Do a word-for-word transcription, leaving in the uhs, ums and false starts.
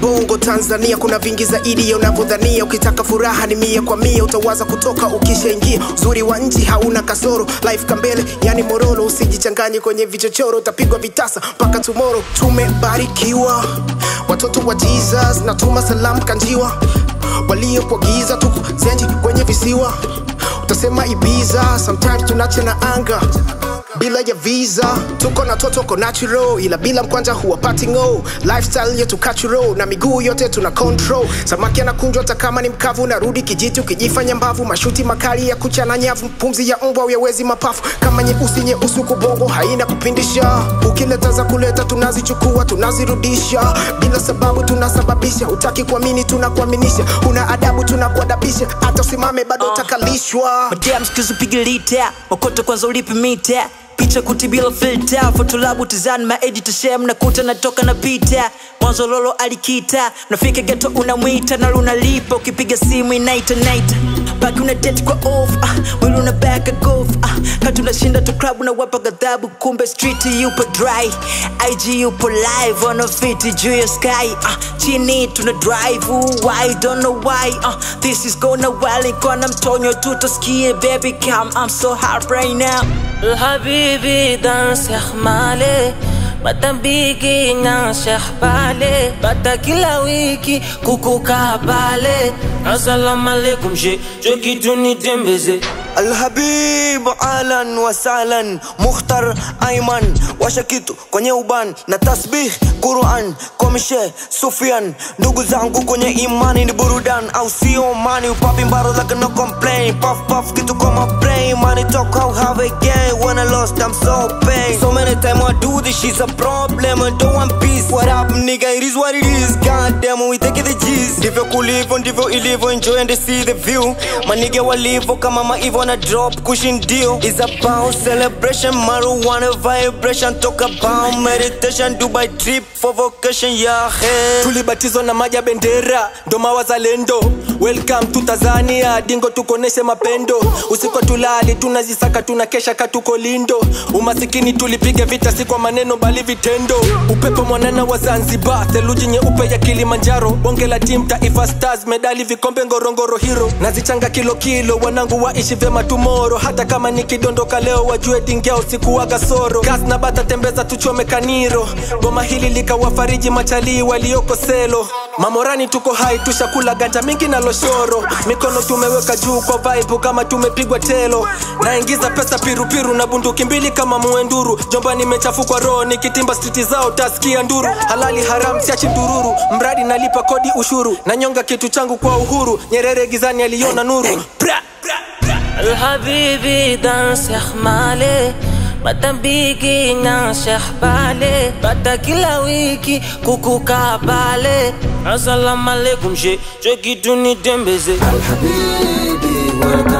bongo Tanzania kuna vingi zaidi ya unavyodhania. Ukitaka furaha ni mia kwa mia, utawaza kutoka ukishaingia. Uzuri wa nchi hauna kasoro, life kambele yani morolo. Usijichanganye kwenye vichochoro, utapigwa vitasa mpaka tomorrow. Tumebarikiwa watoto wa Jesus, natuma salamu kanjiwa. Walio kwa giza tuko zenji kwenye visiwa, utasema Ibiza. Sometimes tunache na anga bila ya visa. Tuko na toto ko natural, ila bila mkwanja huwa party ngo. Lifestyle yetu cultural, na miguu yote tuna control. Samaki anakunjwa hata kama ni mkavu, narudi kijiti ukijifanya mbavu. Mashuti makali ya kuchana nyavu, pumzi ya mbwa uyawezi mapafu. Kama nyeusi nyeusi kubongo haina kupindisha. Ukileta za kuleta tunazichukua tunazirudisha. Bila sababu tunasababisha, utaki kuamini tunakuaminisha. Una adabu tunakuadabisha, hata usimame bado utakalishwa. Madam skizu pigilita, wakoto kwanza ulipi mita. Picha kuti bila filter, fotolabu tizani maedita share. Mnakuta natoka na pita, mwanzo lolo alikita. Nafika ghetto unamwita na lunalipa, ukipiga simu inaita naita. Baki una date kwa off, ah, wili una back a golf, ah. Kati unashinda tu club unawapa gathabu, kumbe street yupo dry. I G yupo live, on a fiti juu ya sky, ah. Chini tuna drive, ooh, I don't know why, ah. This is gonna well, ikona mtonyo tutasikie baby come. I'm so hot right now. الحبيبي دانس يا خمالي matambiki na shahbale bata kila wiki kukuka pale. Assalamu alaikum she jokitu ni tembeze. Alhabib alan wasalan Mukhtar Ayman washakitu kwenye uban na tasbih Quran komishe Sufyan. Ndugu zangu kwenye imani ni burudan au sio mani. Upapi mbaro like no complain, puff puff kitu kwa my brain. Money talk how have a game, when I lost I'm so pain. So many time I do this shit's a problem, I don't want peace. What up nigga, it is what it is. God damn we take it the G's. Ndivyo kulivo ndivyo ilivyo, enjoy and see the view. Manige walivo kama maivo na drop cushion deal. It's about celebration, marijuana vibration. Talk about meditation, Dubai trip for vacation ya he. Tulibatizwa na maji ya bendera, ndo mawazalendo. Welcome to Tanzania, dingo tukoneshe mapendo. Usiku tulali, tunazisaka tunakesha katuko lindo. Umasikini tulipiga vita si kwa maneno bali vitendo. Upepo mwanana wa Zanzibar, theluji nyeupe ya Kilimanjaro. Bonge la team Taifa Stars, medali vikombe ngorongoro hero. Nazichanga kilo kilo, wanangu waishi vema tomorrow. Hata kama nikidondoka leo wajue dingeo sikuwaga soro. Gas na bata tembeza tuchome kaniro. Goma hili likawafariji machalii walioko selo. Mamorani tuko hai tushakula ganja mingi na loshoro. Mikono tumeweka juu kwa vibe kama tumepigwa telo. Naingiza pesa piru piru na bunduki mbili kama muenduru. Jomba nimechafukwa roho nikitimba street zao tasikia nduru. Halali haram siachi ndururu, mradi nalipa kodi ushuru. Nanyonga kitu changu kwa uhuru, Nyerere gizani aliona nuru. الحبيبي دانس يا خمالي matambiki na shahbale bata kila wiki kukuka pale. Assalamu alaikum she jokitu ni tembeze. Alhabibi welcome